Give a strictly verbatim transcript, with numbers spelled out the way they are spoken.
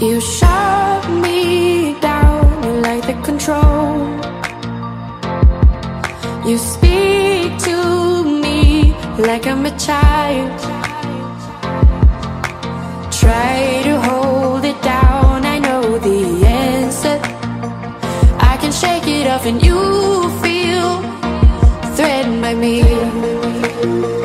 You shut me down like the control. You speak to me like I'm a child. Try to hold it down, I know the answer. I can shake it off and you feel threatened by me.